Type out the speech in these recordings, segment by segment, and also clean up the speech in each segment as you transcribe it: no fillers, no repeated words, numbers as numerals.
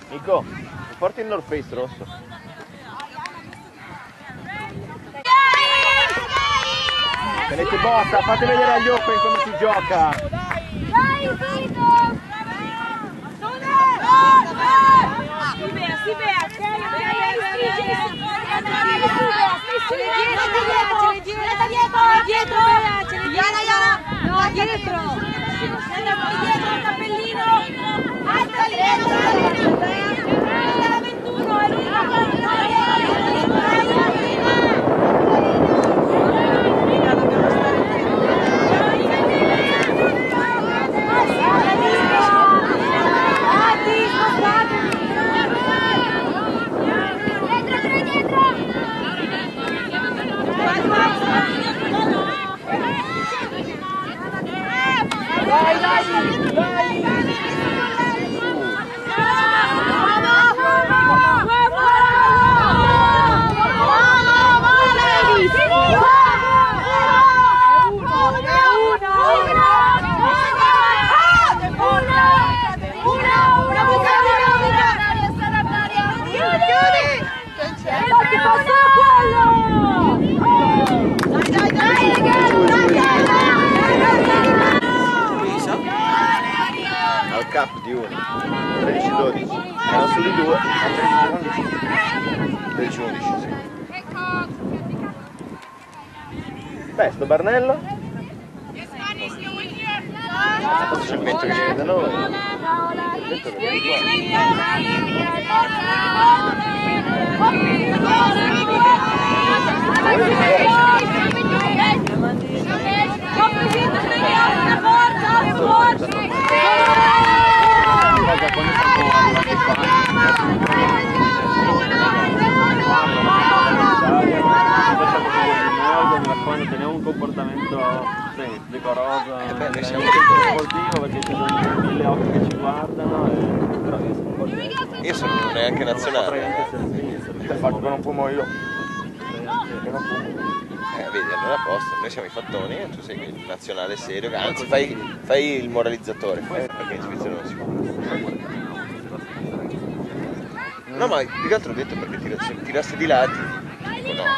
Nico, mi porti il North Face rosso? Tenete botta, fate vedere agli Open come si gioca! Dai, Vito! Si vea, dietro! No, dietro! Dietro il cappellino! Altra dietro! 21 è Al cap di 1, 13-12, erano su di 2, 13-11, sì. Beh, sto Barnello? C'è il vento che ci vede noi. Il vento che viene teniamo un comportamento decoroso, noi siamo sportivo perché ci sono 1000 occhi che ci guardano, però io sono un po' io sono neanche nazionale. Non fumo io. Vedi, allora a posto, noi siamo i fattoni e tu sei il nazionale serio, anzi fai il moralizzatore, perché in Svizzera non si fa. No, ma più che altro ho detto perché se tirassi di là dico no.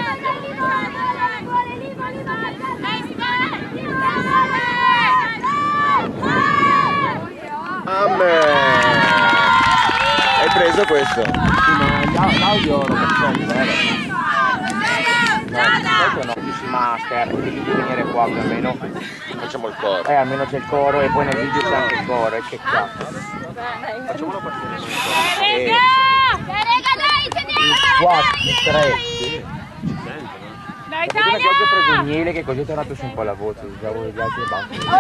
Hai preso questo? L'audio lo cancelli, vero? No, dici master, devi venire qua più o meno. Facciamo il coro. Almeno c'è il coro e poi nel video c'è anche il coro, e che cazzo. Facciamolo partire. Qua, 3. Sì, ci sentono. Dai, che oggi ho preso il miele che così è tornato su un po' la voce, già voi gli altri e basta.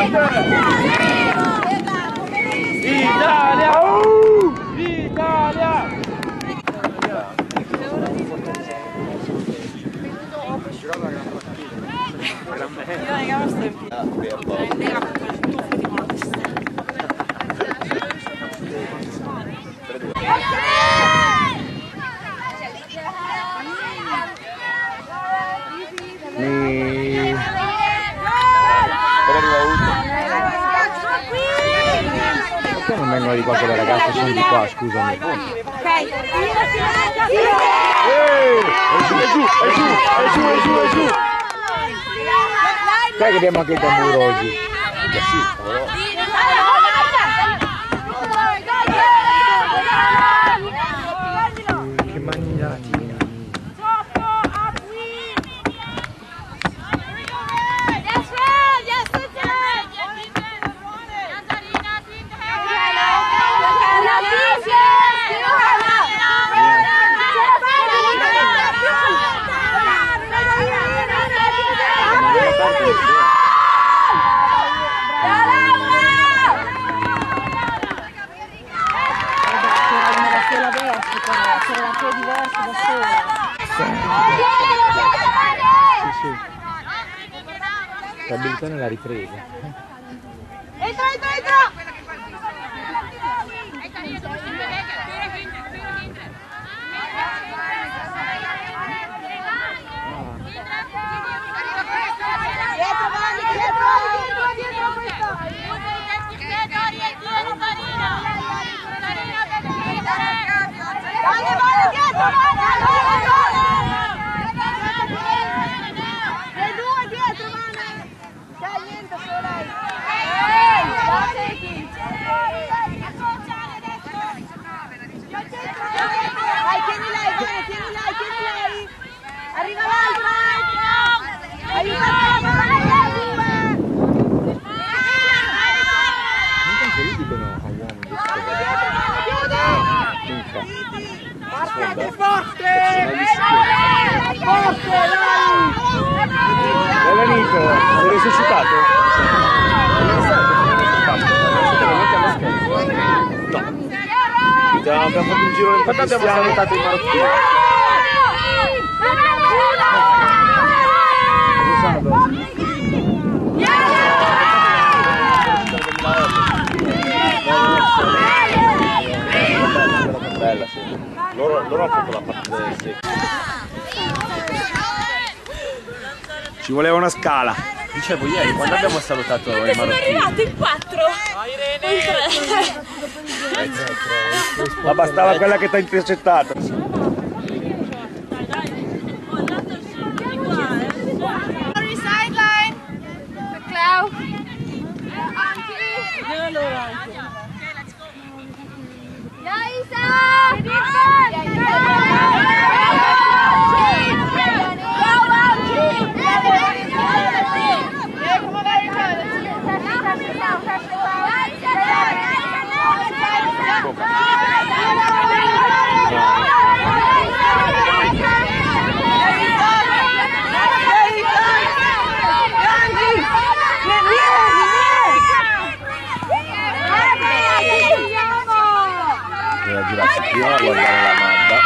Italia! Italia! Perché non vengono di qua che le ragazze sono di qua, scusami. Ok. È giù. Sai che abbiamo anche il tamburo oggi? Che mangiati. L'abilità nella ripresa. Entra! Arriva l'altra! Bella Nico, sei risuscitato? No. Abbiamo fatto un giro in quanto abbiamo salutato i marocchini. Bella, sì. Loro hanno fatto la parte del secco. Ci voleva una scala. Dicevo ieri, quando abbiamo salutato i marocchini. Sono arrivato in 4. Ma bastava quella che ti ha intercettato. Girarsi prima a guardare la Mazda.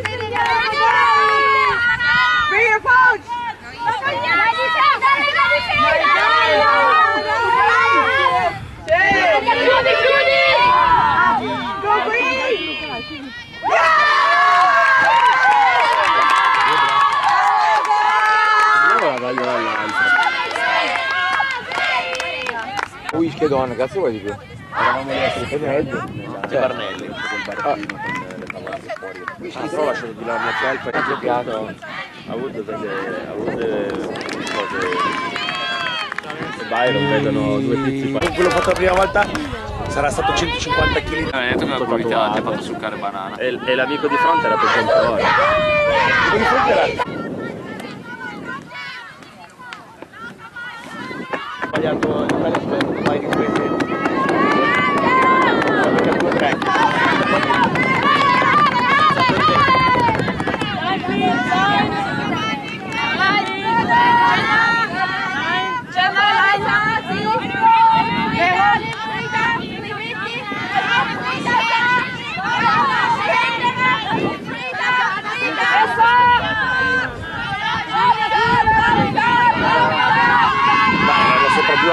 Che donna, cazzo vuoi di più? Eravamo lì a mezzo. C'è Barnelli, quel barchino con le tavole fuori. Però ho lasciato di là la mia felpa e ha giocato. Ha avuto delle cose. Se Byron vedono due tizi. Con quello fatto la prima volta sarà stato 150 kg. Ti ha fatto succare banana. E l'amico di fronte era per controllare. L'amico di fronte era... Sbagliato il paio di questi.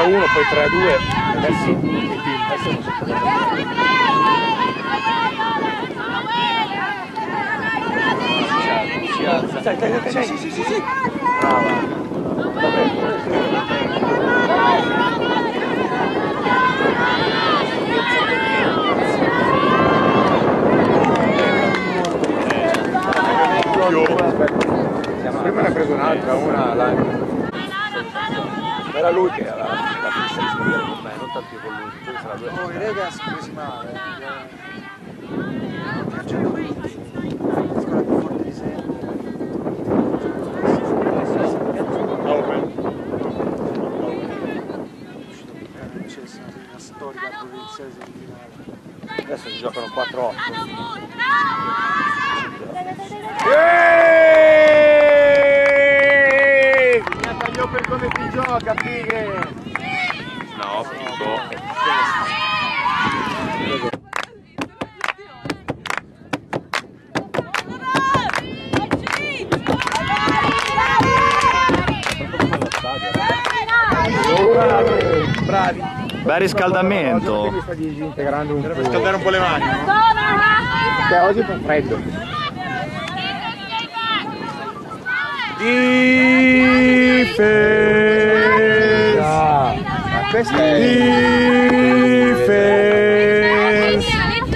2-1, poi 3-2. Adesso non so si alza. Dai. Sì. Brava. Prima ne ha preso un'altra, una era lui che aveva la pista di scrivere con me, non tanto io con lui, poi sarà lui. Oh, i rega sono presi male, a 120, squadra più forte di sempre. Una storica provinciale semifinale. Adesso si giocano 4-8. Taglio per come ti gioca, Tigre! No, Bravi! Bel riscaldamento. Mi sta disintegrando un po'. Per scaldare un po' le mani. Che oggi fa freddo. Difesa! Ma questa è... Difesa!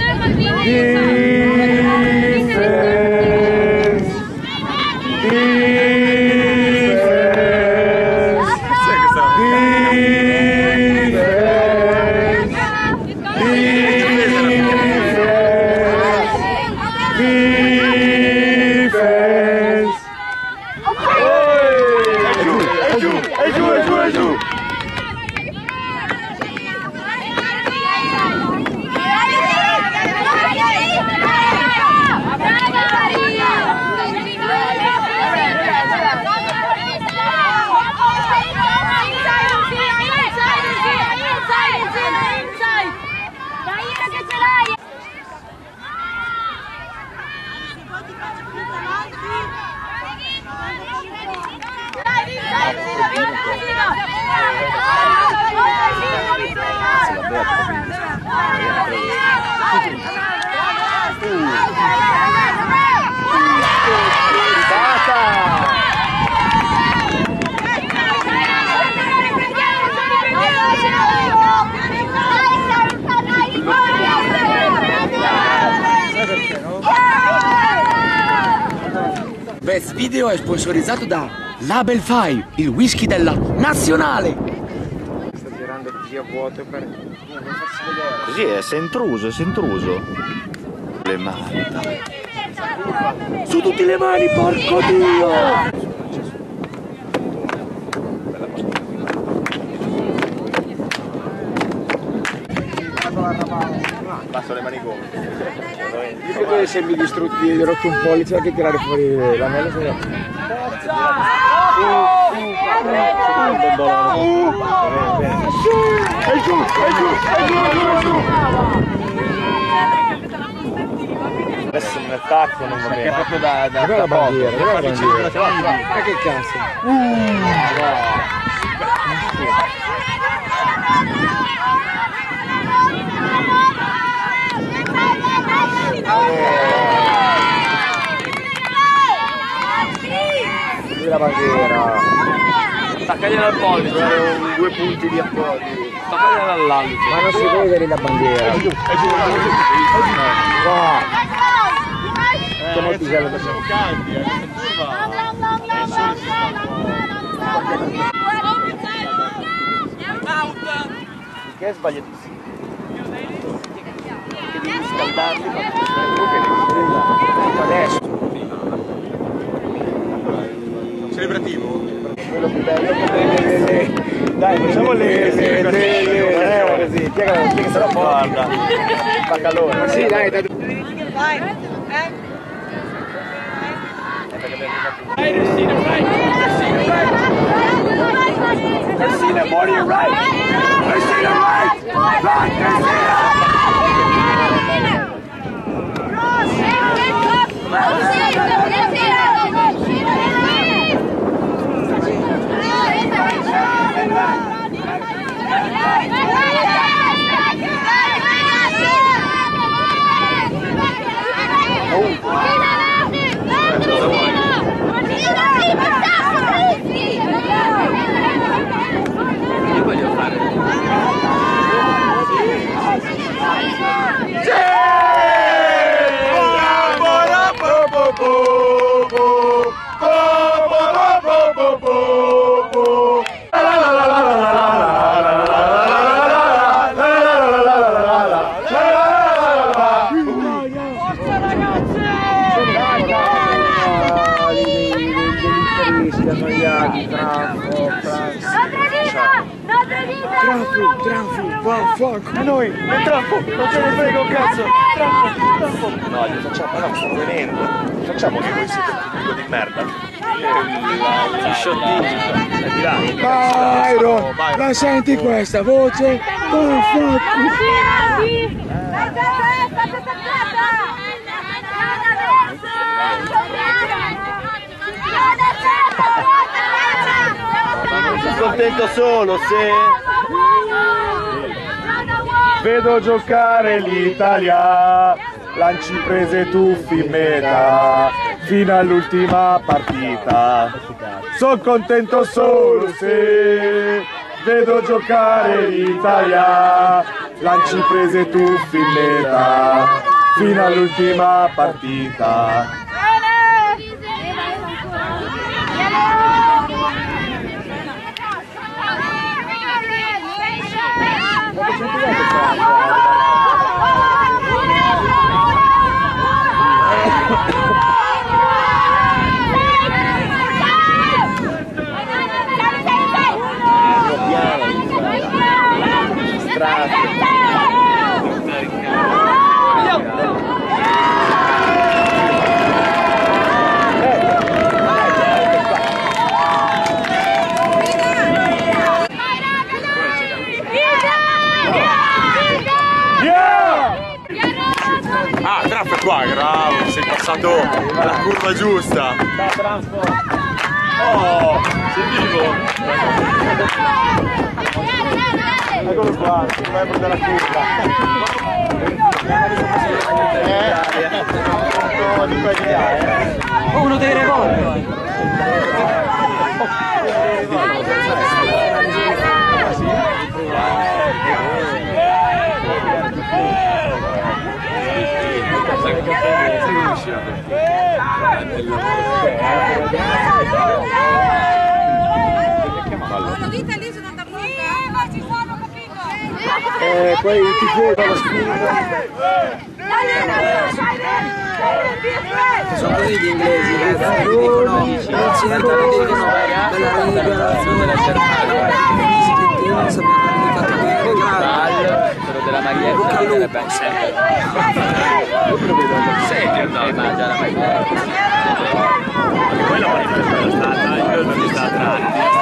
Vezz Video è sponsorizzato da Label 5, il whisky della nazionale. Sta tirando così a vuoto per non farsi vedere. Così è intruso. Le mani, dai. Su tutte le mani, porco Dio! Passo le mani come. Io che tu sembri distrutti, hai rotto un pollice anche tirare fuori l'anello. È giù! Adesso un attacco non va bene. È proprio da la bandiera, poco. Ma che cazzo? La bandiera, Staccagliela al pollice. 2 punti di appoggio. Staccagliela all'alito. Ma non si vede lì la bandiera. Siamo pisello da Siamo caldi, che è sbagliatissimo. Che devi scaldarli, ma adesso. celebrativo. Quello più bello che prende dai, facciamo le così. Chi è che se la guarda? Fa calore. Sì, dai, dai. Terzina, body right. Terzina right. Right, A noi, il trampo, non ce ne frega un cazzo. Trampo. No, gli facciamo, no, stanno venendo. Facciamo che voi siete un pubblico di merda. Byron, la senti questa voce? Sono contento solo se vedo giocare l'Italia, lanci prese tuffi in meta fino all'ultima partita. Sono contento solo se vedo giocare l'Italia, lanci prese tuffi in meta fino all'ultima partita. Ah, Trafo è qua, bravo, sei passato la curva giusta. Oh, sei vivo? Eccolo qua, vai per la curva. Uno dei revolver. Poi i tifosi alla spinta. Sono così gli inglesi, dicono gli occidentali dicono bella riga, non sappiamo comunicato bene, grande. Quello della maglietta Bocca al lupo. Serio, no, mangia la maglietta. Poi la manifestazione è stata, io non sta atrás.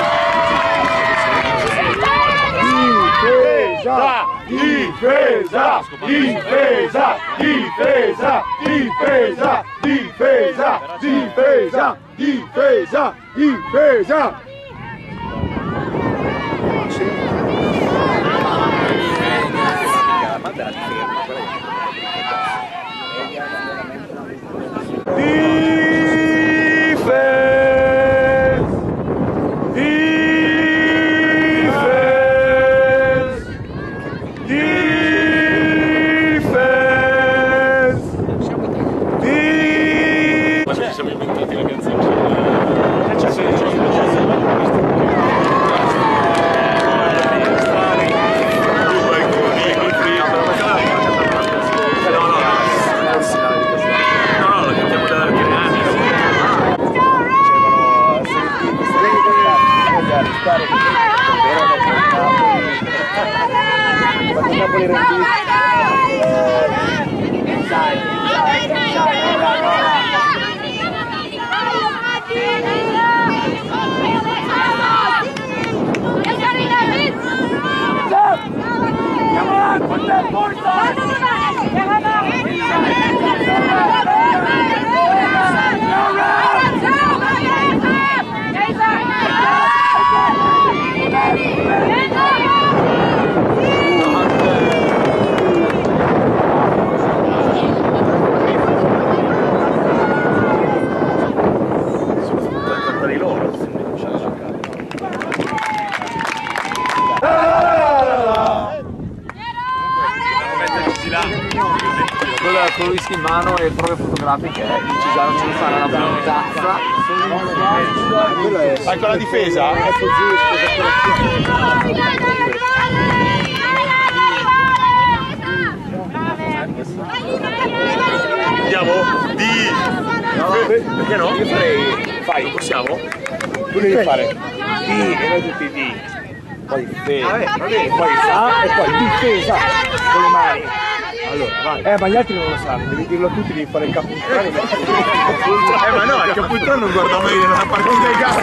Difesa! Difesa! Difesa! Difesa! Difesa! Difesa! Difesa! Difesa! Difesa! Siamo inventati la canzoncina. No, la cantiamo da anni. Con il whisky in mano e prove fotografiche, il Cisano ci farà la puntazza. Vai con la difesa? Andiamo? Perché no? Io farei. Fai, possiamo? Tu devi fare D e noi tutti D. poi fe, poi sa e poi difesa con le mani. Allora, vai. Ma gli altri non lo sanno, devi dirlo a tutti, devi fare il capputrano. Ma no, il capputrano non guarda mai nella partita dei gatti.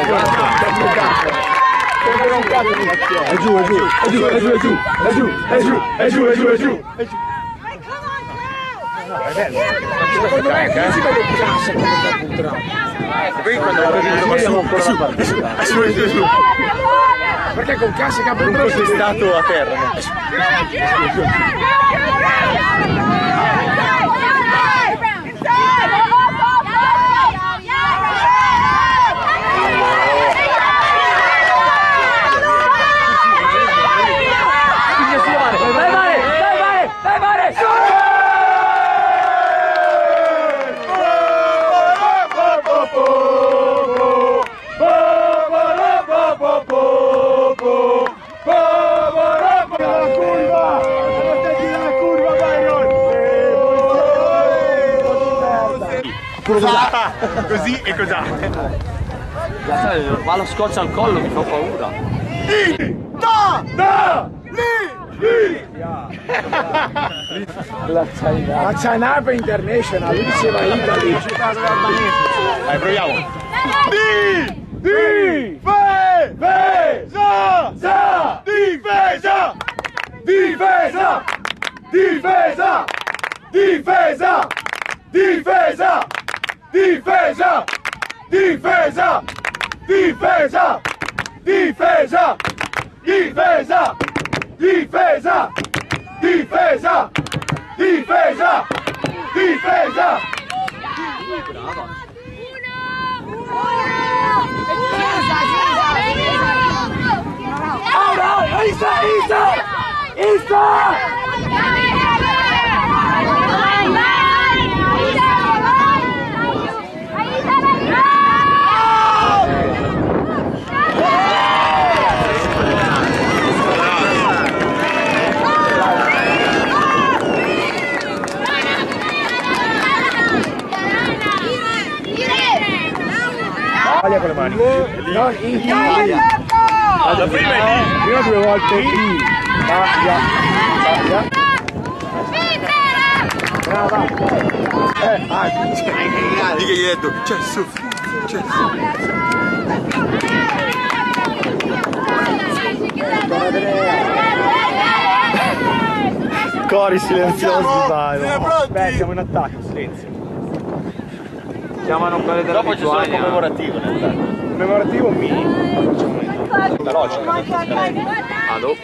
È giù, è giù, è giù, è giù, è giù, è giù, è giù, è giù, è giù, è giù. È bello. Secondo me si vede il cazzo come capputrano. Poi quando va su, su. Perché con cassa e capputrano un stato a terra. Così e cos'ha? Ma lo scotch al collo mi fa paura. La China International, lui diceva Italy. Dai, proviamo. Difesa! Difesa! Difesa! Difesa! Difesa! Difesa! Difesa! Difesa! Difesa! Difesa! Difesa! Difesa! Difesa! Taglia con le mani. No, Italia. La prima è lì. Prima due volte I. Taglia. Taglia. Brava. Di che gli hai detto? C'è su. C'è su. Cori silenziosi, vai. Beh, siamo in attacco, silenzio. Chiamano quelle della Dopo ci sono commemorativo nel attacco. Commemorativo mini. Veloce. Ah, dopo.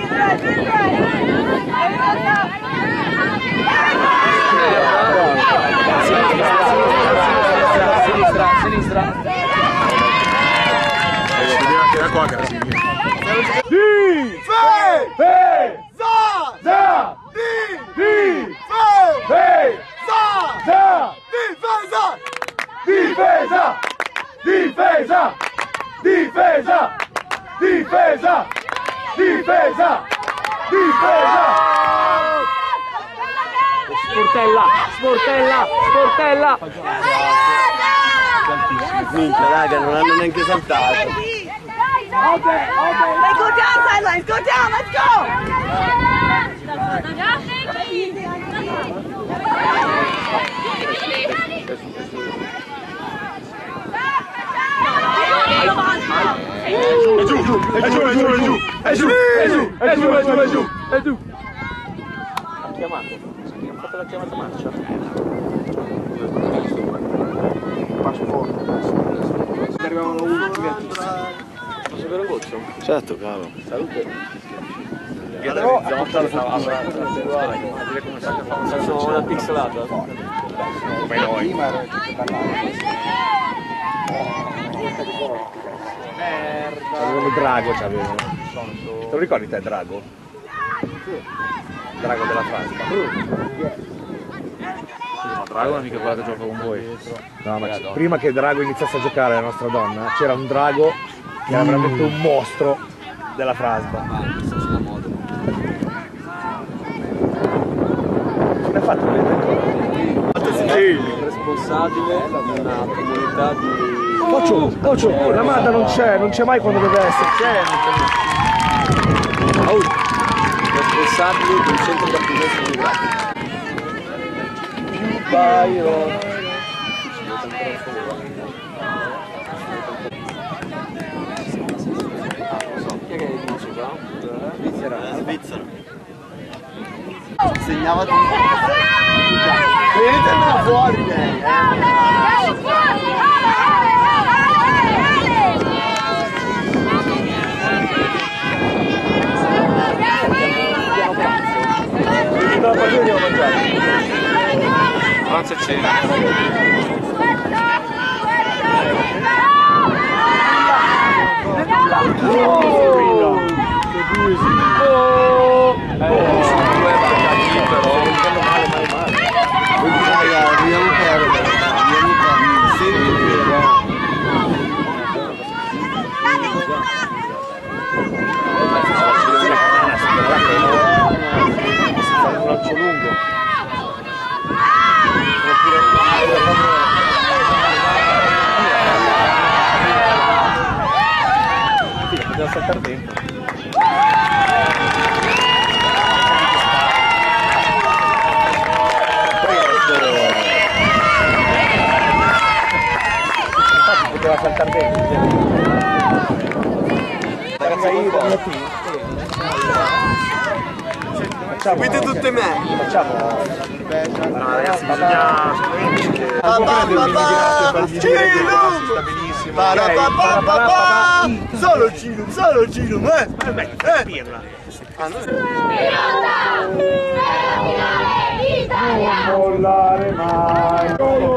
Sinistra. Vediamo anche da qua che era Difesa! Difesa! Difesa! Difesa! Difesa! Difesa! Sportella! minchia, raga, non hanno neanche saltato. Let's go down sidelines, go down, let's go! È giù! Ha chiamato. Ha fatto la chiamata marcia. Passo fuori. Arrivavano uno Posso bere un goccio? Certo, cavolo. Salute. Faccio una pixelata. Come noi. C'avevano Drago, c'avevano. Te lo ricordi te Drago? Drago della Francia. Ma Drago è mica quella che gioca con voi. No, ma prima che Drago iniziasse a giocare la nostra donna, c'era un Drago che era veramente un mostro della Frasba. Come hai fatto a vedere? Responsabile di una comunità di... Pocio, la Mada non c'è mai quando deve essere. responsabile del centro d'accoglienza geografica. Chi è che è il musica? Svizzera. Segnava tutto. Venitela fuori lei! No, poi andiamo a mangiare. Pranzo e cena. Poteva saltare dentro. Infatti poteva saltare dentro. Seguite tutte me. Facciamo. No ragazzi, bisogna solo il cinema, non mollare mai.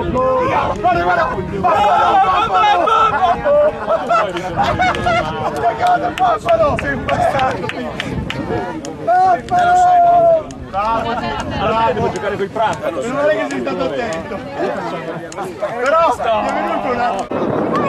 Allora devo giocare con i Prato. Non è che sei stato attento. Però mi è venuto una...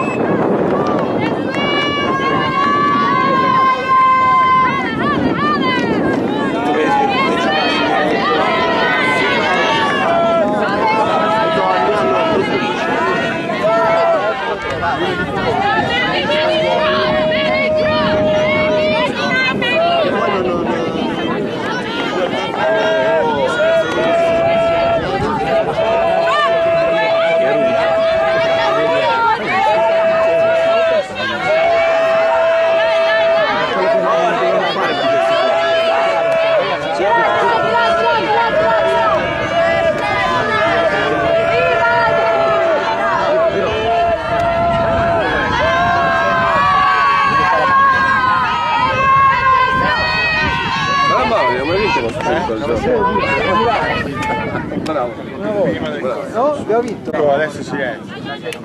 No, abbiamo vinto. Adesso silenzio.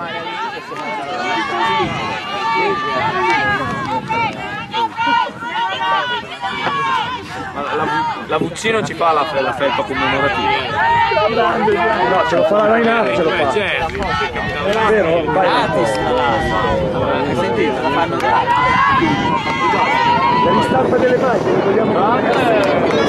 La VC non ci fa la felpa commemorativa. No, ce lo fa la line-up, ce lo fa. È vero? Gratis. Sentite, la fanno gratis. La ristampa delle maglie, le vogliamo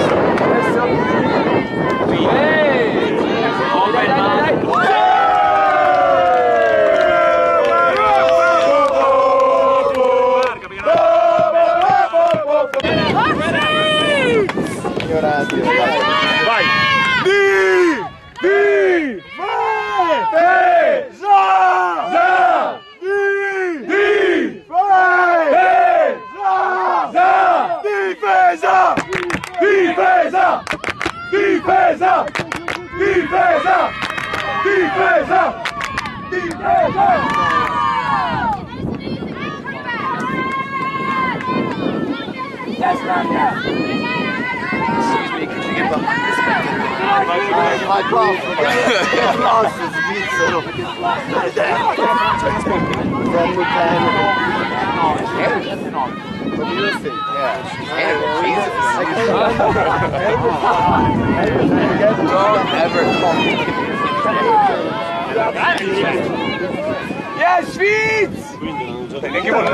vai! Yes, Vezz! Che vuole?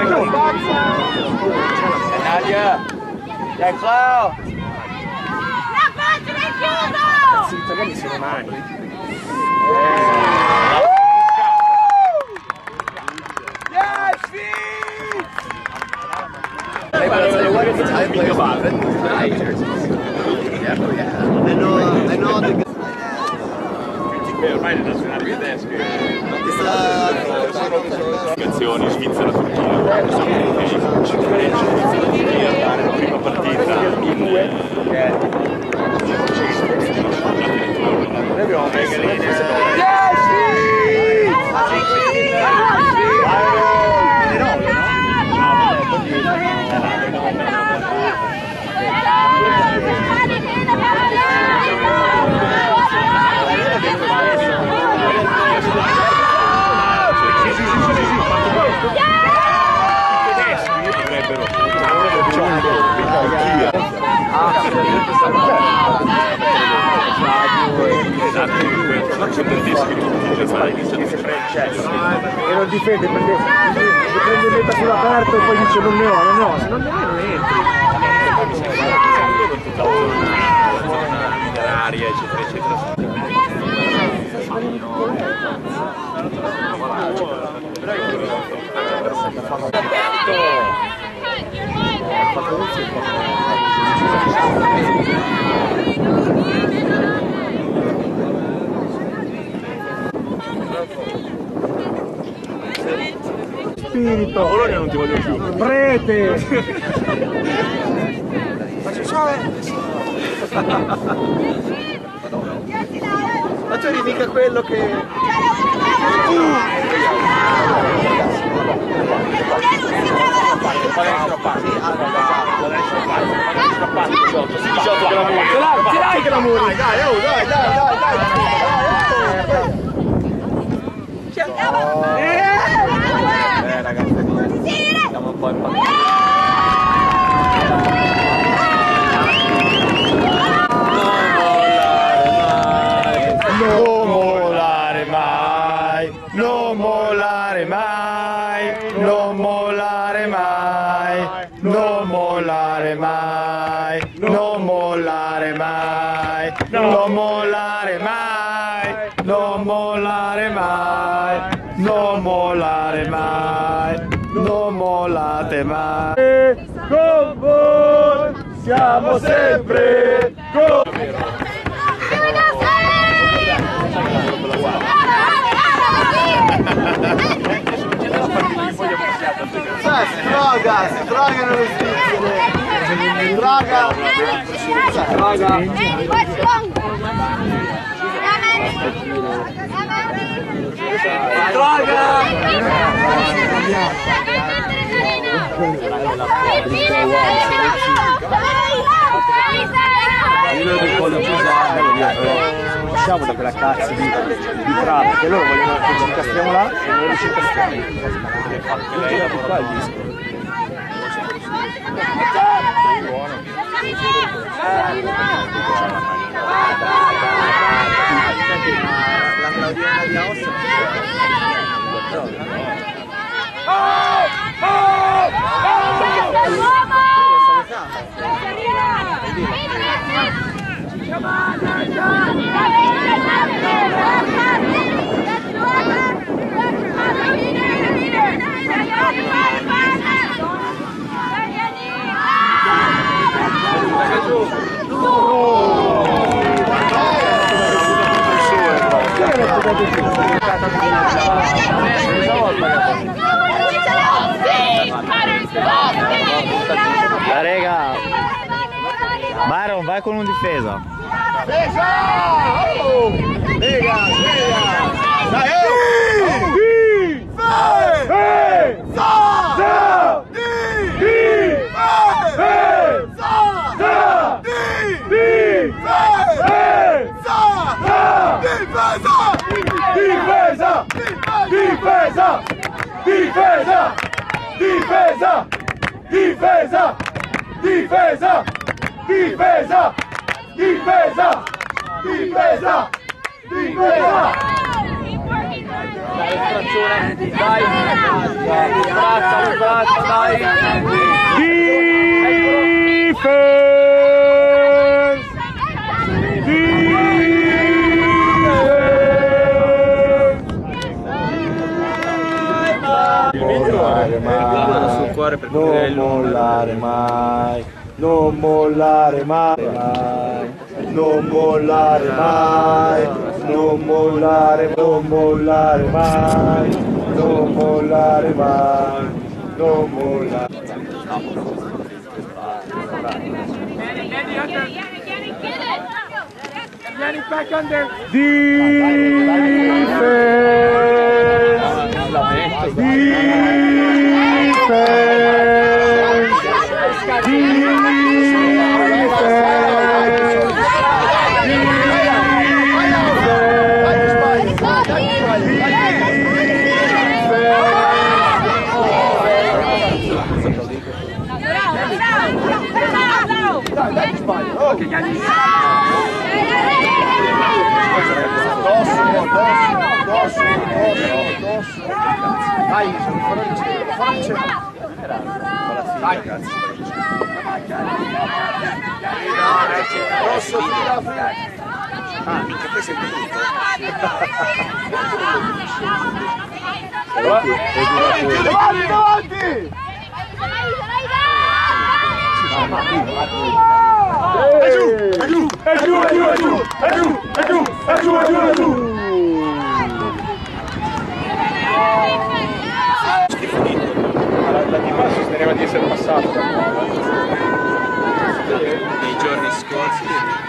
Nadia! Dai, ciao! La pagina è chiusa! Gli italiani sono mani. Yes, Vezz! Ormai le nazionali tedesche sono Svizzera, Turchia, andare la prima partita noi abbiamo e non difende, prende meta sull'aperto e poi dice non ne ho, se non ne hai non entri. tutta la zona mineraria eccetera eccetera. Spirito! Bologna non ti voglio più! Prete! Ma tu eri mica quello che... Ce l'hai che la muri! Dai! Ragazzi, siamo un po' impazziti. Non mollare mai, non mollare mai, non mollare mai, non mollare mai, non mollare mai, non mollare mai, non mollare mai, non mollare mai, non mollate mai. Con voi siamo sempre con Si drogano le svizzere! Usciamo da quella cazzo di trap che loro vogliono che ci incastriamo là e noi ci incastriamo. Lei da qua il disco. La Claudiana di Aosta. Rega, Byron, vai con un difesa. Non mollare mai, non mollare mai, non mollare mai, non mollare, non mollare mai, non mollare mai, non mollare. Minchia, poi sei tutto. Davanti! È giù! Schifo di La tipa sosteneva di essere passata. nei giorni scorsi.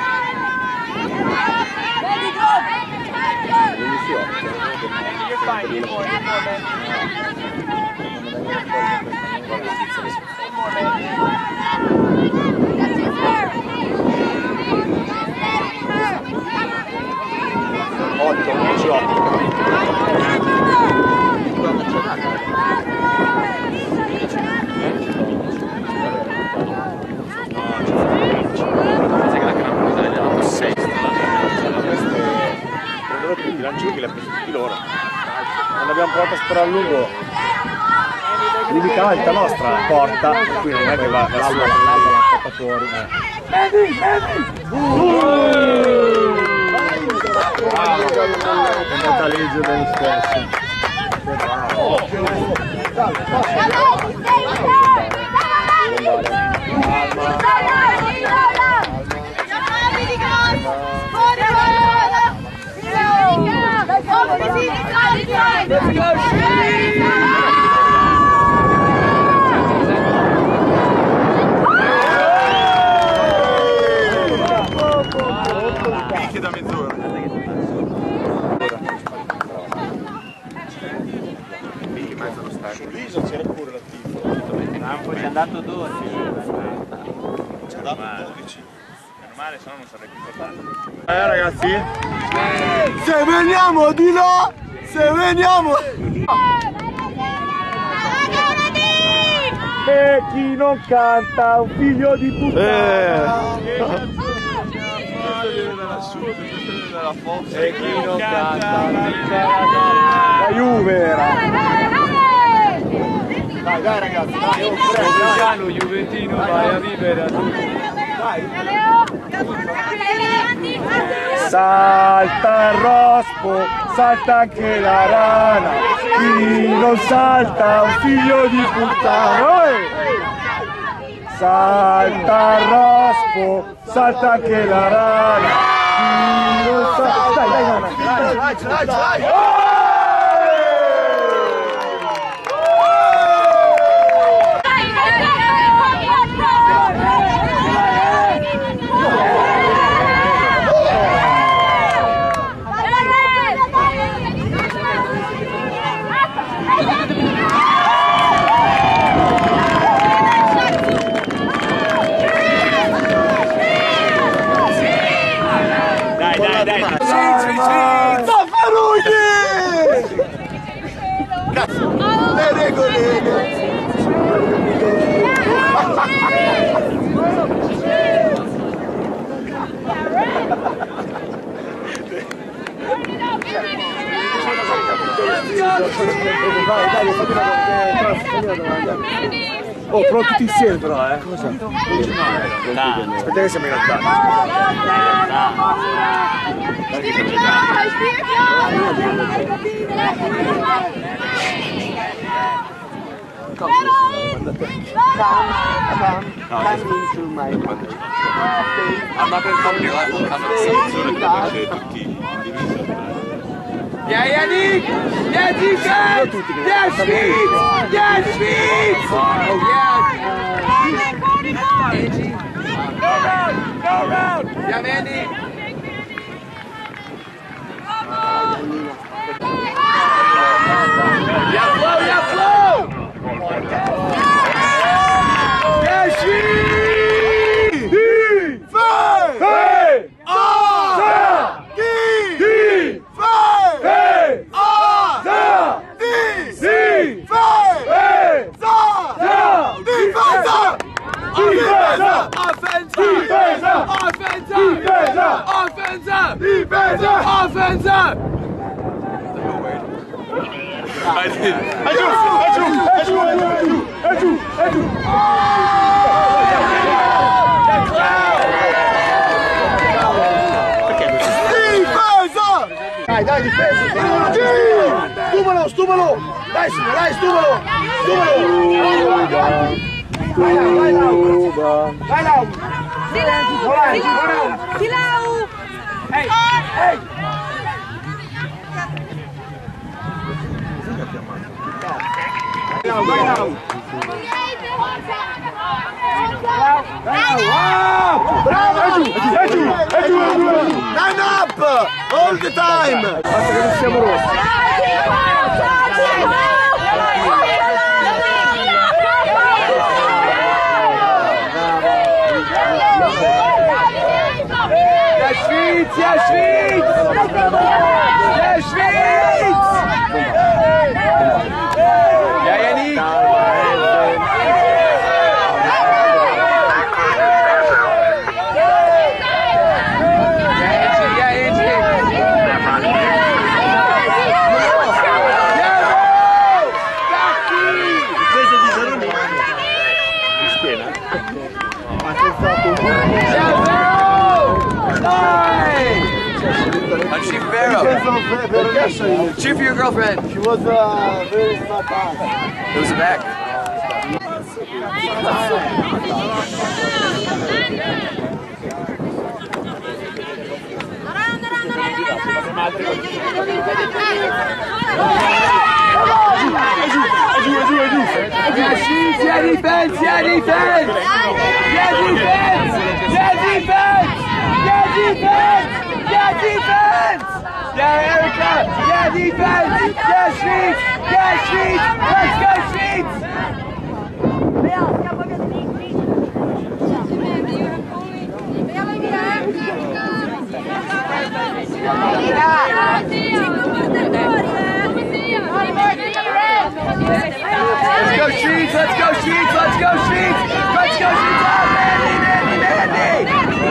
Che l'ha preso tutti loro. Non abbiamo provato a sparare a lungo. L'unica alta nostra porta, qui non è che va l'alba la fuori. È andata legge dello stesso. Minchia da mezz'ora. Lì in mezzo allo stadio. Sull'isola c'era pure la tifo. Poi ci è andato 12. Ci ha dato 12. Meno male, se no non sarei più portato. Ragazzi, se veniamo di là, se veniamo. E chi non canta un figlio di puttana. E chi non canta la Juve era. Dai ragazzi, dai, Copenhagen, Juventino, vai a vivere a tutti. Salta il rospo, salta anche la rana, chi non salta un figlio di puttana. Salta il rospo, salta anche la rana, chi non salta. Dai, dai. Le regole! Oh, però tutti insieme però, cosa? Aspetta che siamo in realtà. Andate in camera, Yeah, Yannick! Yeah, defense! Yeah, Schmitz! Yeah, Schmitz! Oh, yeah. Go round! Yeah, Mandy! Yeah, Flo! Yeah, Flo! Yeah, Schmitz! Defense! Hey! Dai, difesa! Stupalo! Dai, stupalo! Vai là! Silau! Ehi! Vai là! Bravo! È giù! Line up! All the time! Basta che non siamo rossi. Yeah, Schmitz! Yeah, Yannick! Cheer for your girlfriend. She was very smart. Who's back? Yeah, defense! Yeah, Erica! Yeah, defense! Yeah, Schmitz! Let's go, Schmitz! Let's go, Schmitz! Oh, Mandy!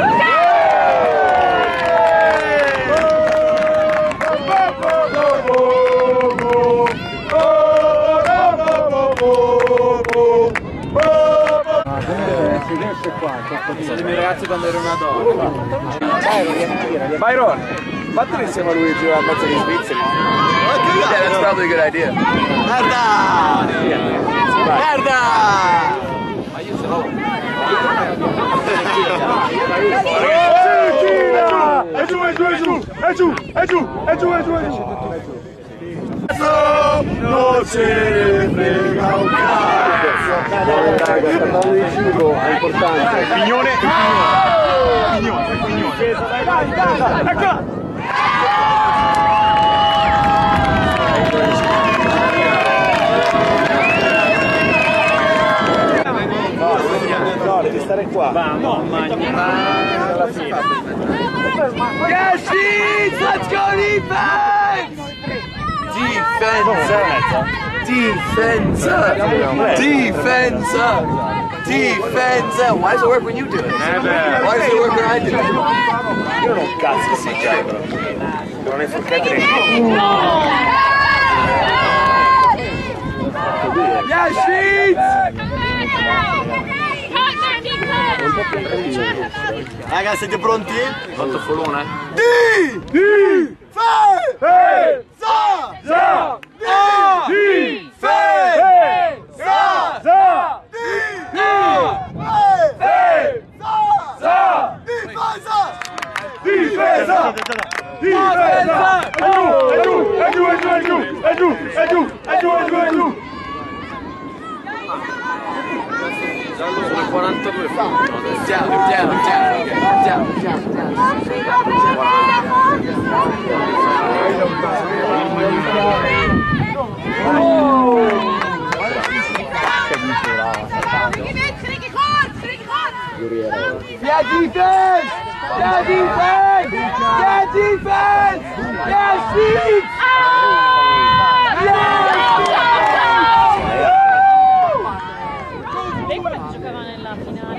Sono i miei ragazzi quando ero una donna. Byron, vattene insieme a lui e giocare a mezzo agli svizzeri. Yeah, that's probably a good idea. Merda! È giù! Non ce ne frega un cazzo! Raga, sta parlando di cibo, è importante. Pignone! Dai! Ecco! No, devi stare qua. No, alla fine. Yeah, Schmitz! Let's go, defense! Defense! Why does it work when you do it? Why does it work when I do it? Io non ho un cazzo che si gioca. Non è forchette Yeah, Schmitz! Raga, siete pronti? Fatto folone? Difesa! Difesa! Difesa! È giù! È giù! È giù! È giù! È giù! È giù! È giù! È giù! È giù! Sono 42 piano. Der Defense! Der Defense! Der Defense! Der schießt! Lei quella che giocava nella finale.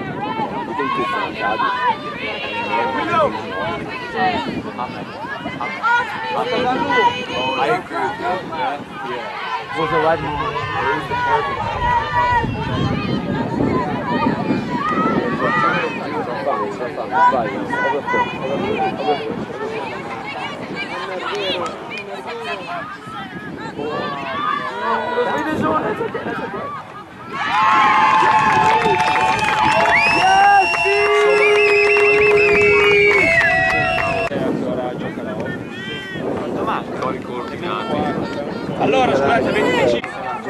Allora, scusate, 25.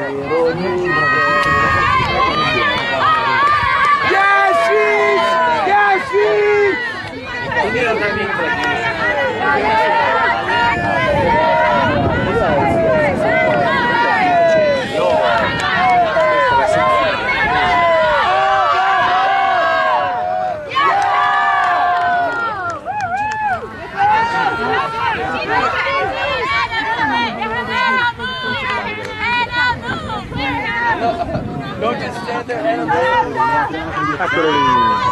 Don't just stand there and Eccolo lì.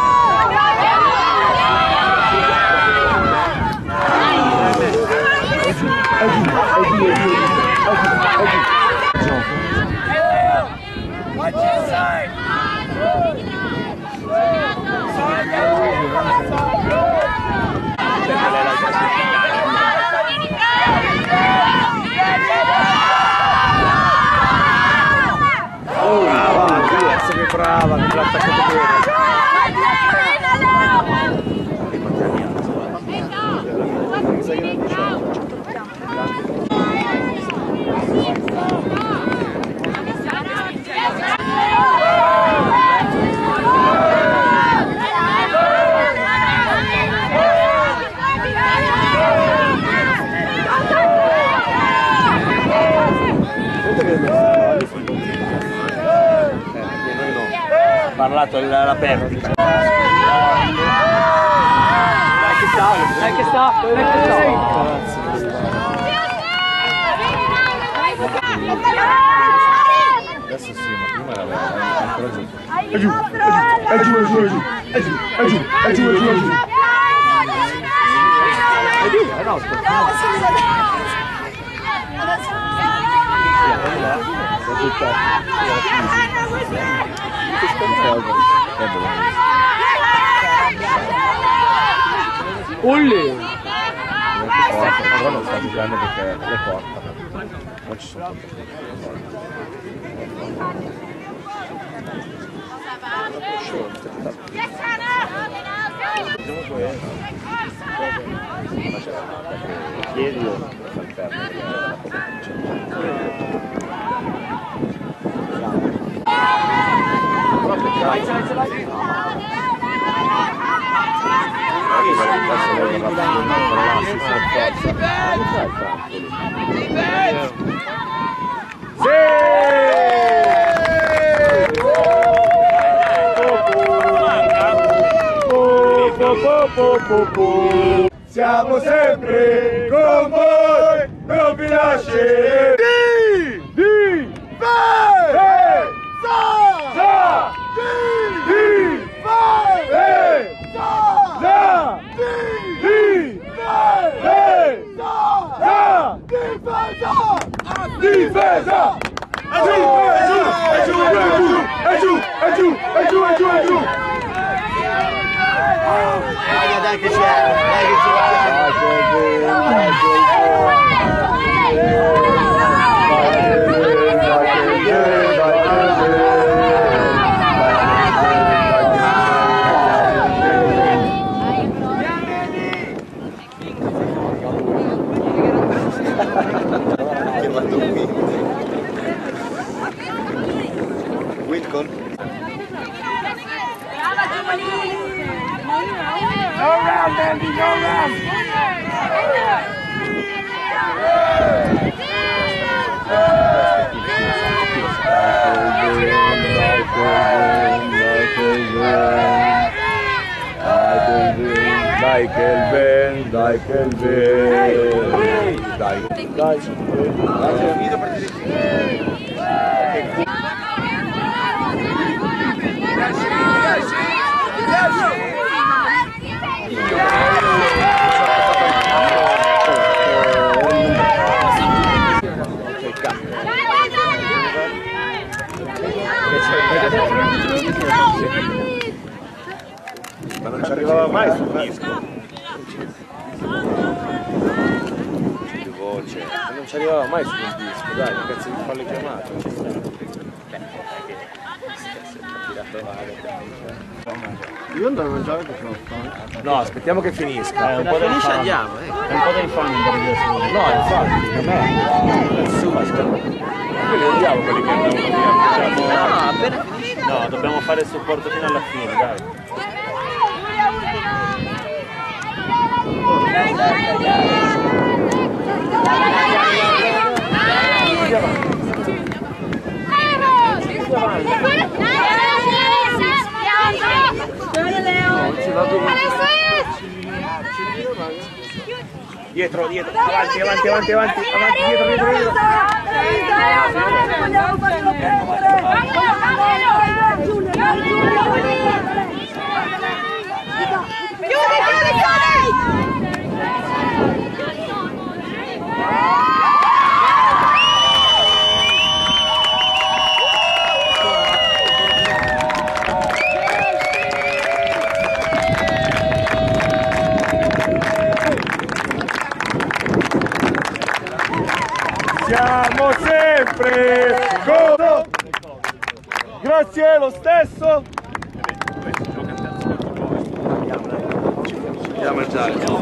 watch his side. Brava, con l'attaccato bene. Parlato la perdita. Adesso sì, ma prima era ancora giù. È giù, è giù, è giù, è giù, è giù, è giù, è giù, è giù, è giù. È giù, è no, Olè! Ma quello sta giocando perché le porta. Non ci sono chiedi o per perdere. Siamo sempre con voi, non vi lasceremo. Difesa! È giù, è giù, è giù, è giù, è giù, è giù, è giù, è giù. Dai che c'è, dai che Dai che il vento, dai che il vento, dai Ma non ci arrivava mai sul disco. Più voce. Ma non ci arrivava mai sul disco, dai, che cazzo di falle chiamate. Io andrò a mangiare che sono stanco. No, aspettiamo che finisca. Un po' finisce andiamo, È un po' da infame un po' di adesso. No, infatti, per me. Quelli odiamo quelli che andavano via. No, appena finisce. No, dobbiamo fare il supporto fino alla fine, dai. Dietro, dietro, avanti, avanti, avanti, avanti, avanti, dietro, dietro, dietro. Siamo sempre con... Grazie, lo stesso! Andiamo a mangiare.